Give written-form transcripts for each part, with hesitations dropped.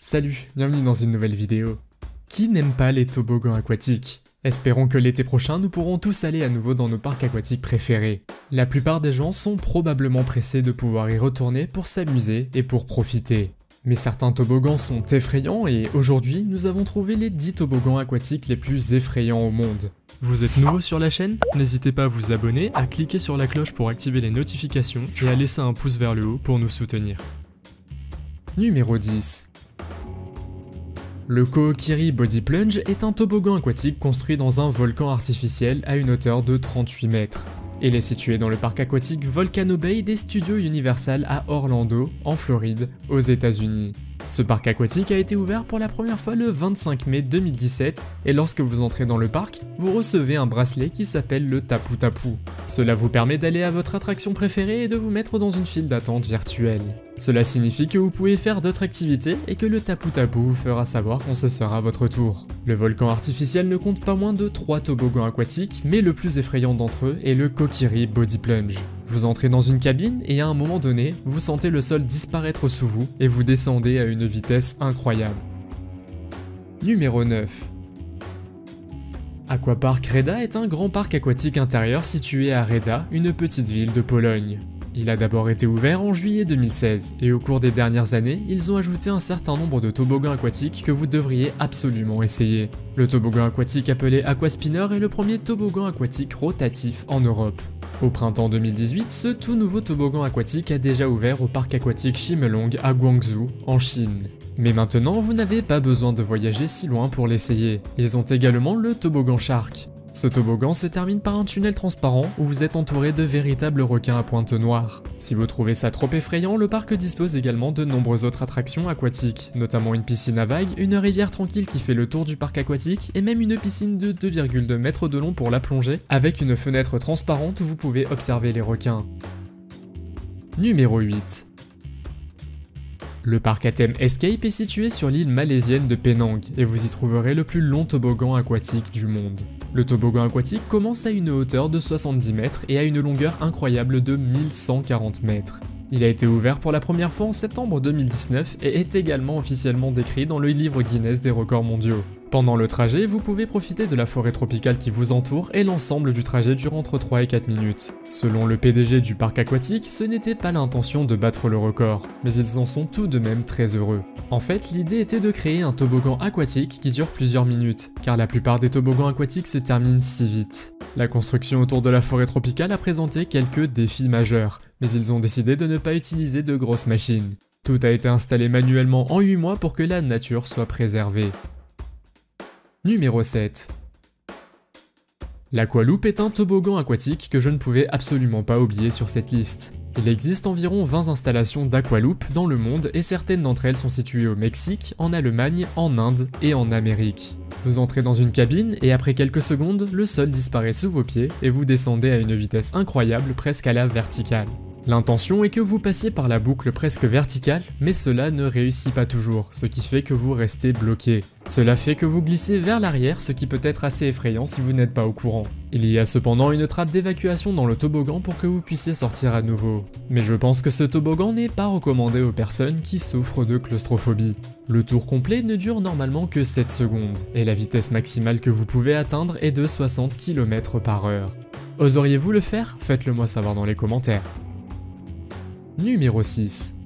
Salut, bienvenue dans une nouvelle vidéo. Qui n'aime pas les toboggans aquatiques? Espérons que l'été prochain nous pourrons tous aller à nouveau dans nos parcs aquatiques préférés. La plupart des gens sont probablement pressés de pouvoir y retourner pour s'amuser et pour profiter. Mais certains toboggans sont effrayants et aujourd'hui nous avons trouvé les 10 toboggans aquatiques les plus effrayants au monde. Vous êtes nouveau sur la chaîne? N'hésitez pas à vous abonner, à cliquer sur la cloche pour activer les notifications et à laisser un pouce vers le haut pour nous soutenir. Numéro 10. Le Kookiri Body Plunge est un toboggan aquatique construit dans un volcan artificiel à une hauteur de 38 mètres. Il est situé dans le parc aquatique Volcano Bay des studios Universal à Orlando, en Floride, aux États-Unis. Ce parc aquatique a été ouvert pour la première fois le 25 mai 2017 et lorsque vous entrez dans le parc, vous recevez un bracelet qui s'appelle le Tapu Tapu. Cela vous permet d'aller à votre attraction préférée et de vous mettre dans une file d'attente virtuelle. Cela signifie que vous pouvez faire d'autres activités et que le Tapu Tapu vous fera savoir quand ce sera votre tour. Le volcan artificiel ne compte pas moins de 3 toboggans aquatiques, mais le plus effrayant d'entre eux est le Kookiri Body Plunge. Vous entrez dans une cabine et à un moment donné, vous sentez le sol disparaître sous vous et vous descendez à une vitesse incroyable. Numéro 9. Aquapark Reda est un grand parc aquatique intérieur situé à Reda, une petite ville de Pologne. Il a d'abord été ouvert en juillet 2016 et au cours des dernières années, ils ont ajouté un certain nombre de toboggans aquatiques que vous devriez absolument essayer. Le toboggan aquatique appelé Aquaspinner est le premier toboggan aquatique rotatif en Europe. Au printemps 2018, ce tout nouveau toboggan aquatique a déjà ouvert au parc aquatique Chimelong à Guangzhou, en Chine. Mais maintenant, vous n'avez pas besoin de voyager si loin pour l'essayer. Ils ont également le toboggan Shark. Ce toboggan se termine par un tunnel transparent où vous êtes entouré de véritables requins à pointe noire. Si vous trouvez ça trop effrayant, le parc dispose également de nombreuses autres attractions aquatiques, notamment une piscine à vagues, une rivière tranquille qui fait le tour du parc aquatique et même une piscine de 2,2 mètres de long pour la plongée, avec une fenêtre transparente où vous pouvez observer les requins. Numéro 8. Le parc à thème Escape est situé sur l'île malaisienne de Penang et vous y trouverez le plus long toboggan aquatique du monde. Le toboggan aquatique commence à une hauteur de 70 mètres et à une longueur incroyable de 1140 mètres. Il a été ouvert pour la première fois en septembre 2019 et est également officiellement décrit dans le livre Guinness des records mondiaux. Pendant le trajet, vous pouvez profiter de la forêt tropicale qui vous entoure et l'ensemble du trajet dure entre 3 et 4 minutes. Selon le PDG du parc aquatique, ce n'était pas l'intention de battre le record, mais ils en sont tout de même très heureux. En fait, l'idée était de créer un toboggan aquatique qui dure plusieurs minutes, car la plupart des toboggans aquatiques se terminent si vite. La construction autour de la forêt tropicale a présenté quelques défis majeurs, mais ils ont décidé de ne pas utiliser de grosses machines. Tout a été installé manuellement en 8 mois pour que la nature soit préservée. Numéro 7. L'Aqualoop est un toboggan aquatique que je ne pouvais absolument pas oublier sur cette liste. Il existe environ 20 installations d'Aqualoop dans le monde et certaines d'entre elles sont situées au Mexique, en Allemagne, en Inde et en Amérique. Vous entrez dans une cabine et après quelques secondes, le sol disparaît sous vos pieds et vous descendez à une vitesse incroyable presque à la verticale. L'intention est que vous passiez par la boucle presque verticale, mais cela ne réussit pas toujours, ce qui fait que vous restez bloqué. Cela fait que vous glissez vers l'arrière, ce qui peut être assez effrayant si vous n'êtes pas au courant. Il y a cependant une trappe d'évacuation dans le toboggan pour que vous puissiez sortir à nouveau. Mais je pense que ce toboggan n'est pas recommandé aux personnes qui souffrent de claustrophobie. Le tour complet ne dure normalement que 7 secondes, et la vitesse maximale que vous pouvez atteindre est de 60 km/h. Oseriez-vous le faire? Faites-le moi savoir dans les commentaires. Numéro 6.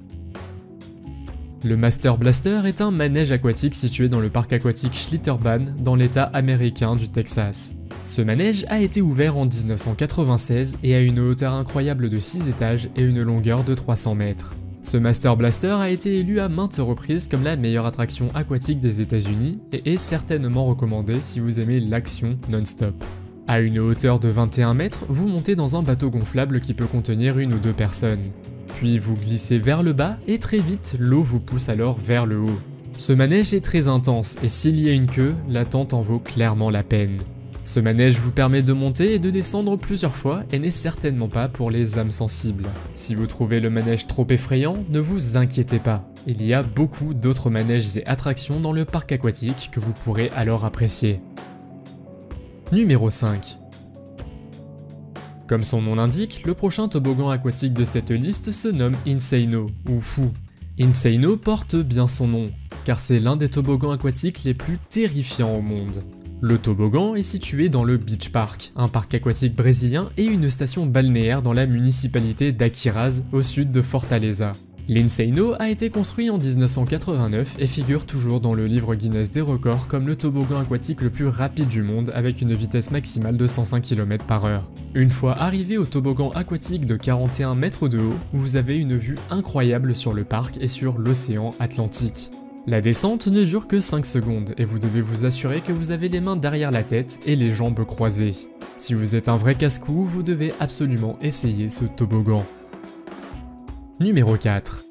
Le Master Blaster est un manège aquatique situé dans le parc aquatique Schlitterbahn dans l'état américain du Texas. Ce manège a été ouvert en 1996 et a une hauteur incroyable de 6 étages et une longueur de 300 mètres. Ce Master Blaster a été élu à maintes reprises comme la meilleure attraction aquatique des États-Unis et est certainement recommandé si vous aimez l'action non-stop. À une hauteur de 21 mètres, vous montez dans un bateau gonflable qui peut contenir 1 ou 2 personnes. Puis vous glissez vers le bas et très vite, l'eau vous pousse alors vers le haut. Ce manège est très intense et s'il y a une queue, l'attente en vaut clairement la peine. Ce manège vous permet de monter et de descendre plusieurs fois et n'est certainement pas pour les âmes sensibles. Si vous trouvez le manège trop effrayant, ne vous inquiétez pas. Il y a beaucoup d'autres manèges et attractions dans le parc aquatique que vous pourrez alors apprécier. Numéro 5. Comme son nom l'indique, le prochain toboggan aquatique de cette liste se nomme Insano, ou Fou. Insano porte bien son nom, car c'est l'un des toboggans aquatiques les plus terrifiants au monde. Le toboggan est situé dans le Beach Park, un parc aquatique brésilien et une station balnéaire dans la municipalité d'Aquiraz, au sud de Fortaleza. L'Inseino a été construit en 1989 et figure toujours dans le livre Guinness des records comme le toboggan aquatique le plus rapide du monde avec une vitesse maximale de 105 km/h. Une fois arrivé au toboggan aquatique de 41 mètres de haut, vous avez une vue incroyable sur le parc et sur l'océan Atlantique. La descente ne dure que 5 secondes et vous devez vous assurer que vous avez les mains derrière la tête et les jambes croisées. Si vous êtes un vrai casse-cou, vous devez absolument essayer ce toboggan. Numéro 4.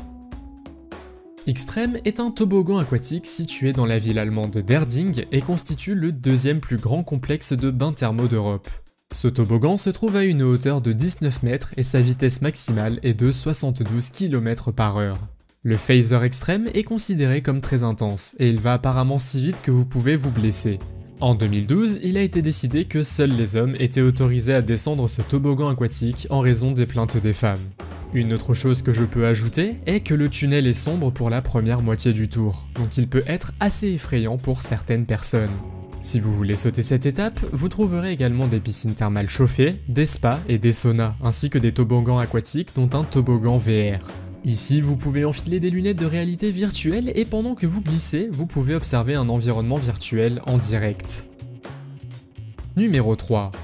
Xtreme est un toboggan aquatique situé dans la ville allemande d'Erding et constitue le deuxième plus grand complexe de bains thermaux d'Europe. Ce toboggan se trouve à une hauteur de 19 mètres et sa vitesse maximale est de 72 km/h. Le phaser extrême est considéré comme très intense et il va apparemment si vite que vous pouvez vous blesser. En 2012, il a été décidé que seuls les hommes étaient autorisés à descendre ce toboggan aquatique en raison des plaintes des femmes. Une autre chose que je peux ajouter est que le tunnel est sombre pour la première moitié du tour, donc il peut être assez effrayant pour certaines personnes. Si vous voulez sauter cette étape, vous trouverez également des piscines thermales chauffées, des spas et des saunas, ainsi que des toboggans aquatiques dont un toboggan VR. Ici, vous pouvez enfiler des lunettes de réalité virtuelle et pendant que vous glissez, vous pouvez observer un environnement virtuel en direct. Numéro 3.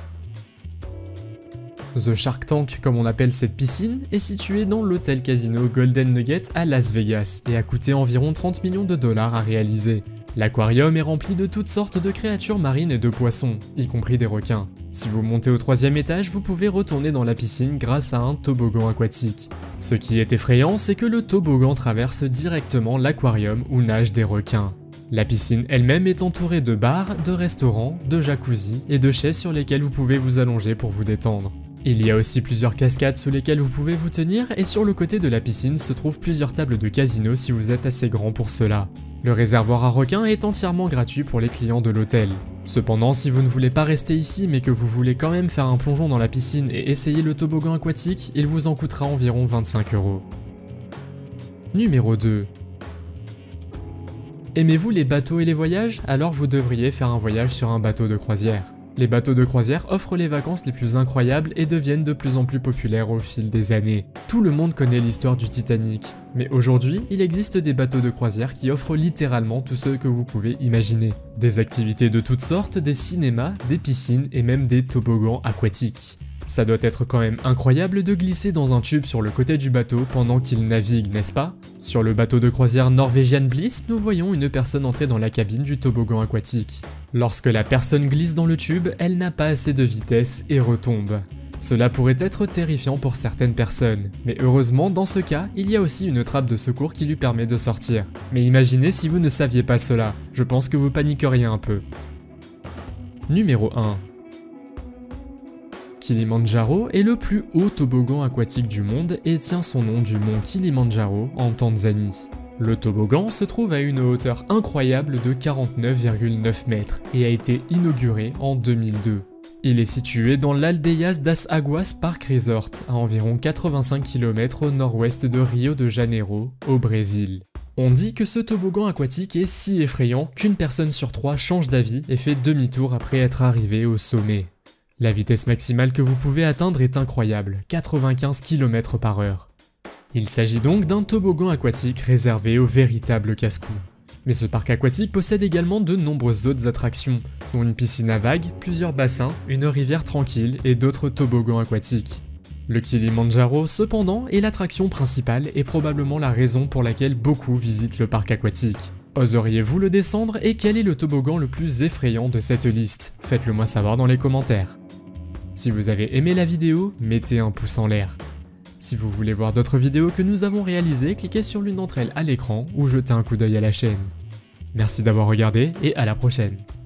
The Shark Tank, comme on appelle cette piscine, est située dans l'hôtel casino Golden Nugget à Las Vegas et a coûté environ 30 millions de dollars à réaliser. L'aquarium est rempli de toutes sortes de créatures marines et de poissons, y compris des requins. Si vous montez au 3e étage, vous pouvez retourner dans la piscine grâce à un toboggan aquatique. Ce qui est effrayant, c'est que le toboggan traverse directement l'aquarium où nagent des requins. La piscine elle-même est entourée de bars, de restaurants, de jacuzzi et de chaises sur lesquelles vous pouvez vous allonger pour vous détendre. Il y a aussi plusieurs cascades sous lesquelles vous pouvez vous tenir et sur le côté de la piscine se trouvent plusieurs tables de casino si vous êtes assez grand pour cela. Le réservoir à requins est entièrement gratuit pour les clients de l'hôtel. Cependant, si vous ne voulez pas rester ici mais que vous voulez quand même faire un plongeon dans la piscine et essayer le toboggan aquatique, il vous en coûtera environ 25 €. Numéro 2. Aimez-vous les bateaux et les voyages? Alors vous devriez faire un voyage sur un bateau de croisière. Les bateaux de croisière offrent les vacances les plus incroyables et deviennent de plus en plus populaires au fil des années. Tout le monde connaît l'histoire du Titanic, mais aujourd'hui, il existe des bateaux de croisière qui offrent littéralement tout ce que vous pouvez imaginer. Des activités de toutes sortes, des cinémas, des piscines et même des toboggans aquatiques. Ça doit être quand même incroyable de glisser dans un tube sur le côté du bateau pendant qu'il navigue, n'est-ce pas? Sur le bateau de croisière norvégienne Bliss, nous voyons une personne entrer dans la cabine du toboggan aquatique. Lorsque la personne glisse dans le tube, elle n'a pas assez de vitesse et retombe. Cela pourrait être terrifiant pour certaines personnes, mais heureusement dans ce cas, il y a aussi une trappe de secours qui lui permet de sortir. Mais imaginez si vous ne saviez pas cela, je pense que vous paniqueriez un peu. Numéro 1. Kilimandjaro est le plus haut toboggan aquatique du monde et tient son nom du mont Kilimandjaro en Tanzanie. Le toboggan se trouve à une hauteur incroyable de 49,9 mètres et a été inauguré en 2002. Il est situé dans l'Aldeias das Águas Park Resort, à environ 85 km au nord-ouest de Rio de Janeiro, au Brésil. On dit que ce toboggan aquatique est si effrayant qu'une personne sur 3 change d'avis et fait demi-tour après être arrivé au sommet. La vitesse maximale que vous pouvez atteindre est incroyable, 95 km/h. Il s'agit donc d'un toboggan aquatique réservé aux véritables casse-cou. Mais ce parc aquatique possède également de nombreuses autres attractions, dont une piscine à vagues, plusieurs bassins, une rivière tranquille et d'autres toboggans aquatiques. Le Kilimandjaro, cependant, est l'attraction principale et probablement la raison pour laquelle beaucoup visitent le parc aquatique. Oseriez-vous le descendre et quel est le toboggan le plus effrayant de cette liste? Faites-le moi savoir dans les commentaires. Si vous avez aimé la vidéo, mettez un pouce en l'air. Si vous voulez voir d'autres vidéos que nous avons réalisées, cliquez sur l'une d'entre elles à l'écran ou jetez un coup d'œil à la chaîne. Merci d'avoir regardé et à la prochaine.